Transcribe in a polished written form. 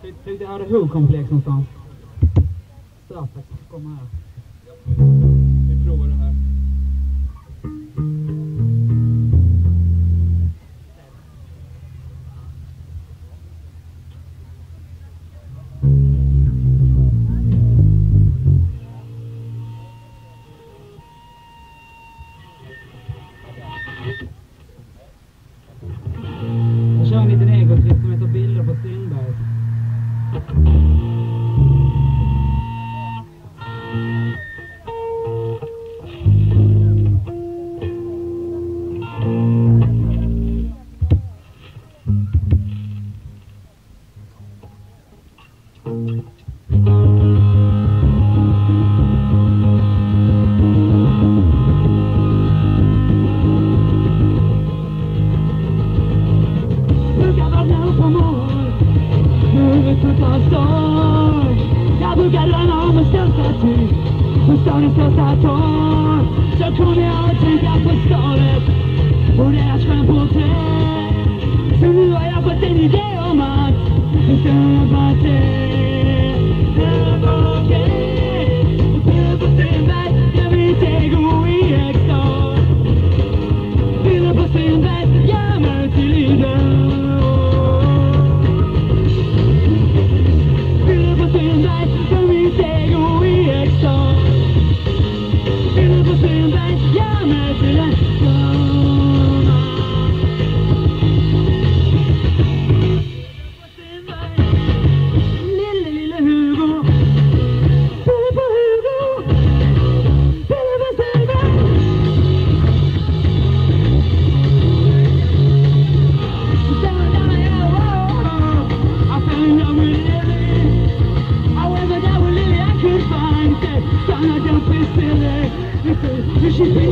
Tyckte jag hade huggkomplex någonstans. Straffet, kom här. Vi provar det här. Jag kör en liten egotripp som heter Bilder på Strindbergs. Jag brukar drömma om en stadsstaty på stadens största torg. Så kommer jag att tänka på staden och deras stjärnporträtt. Så nu har jag fått en idé om att det står bara på Strindberg, jag vill inte gå i extas. Bilder på Strindberg, jag möter Ylva. She's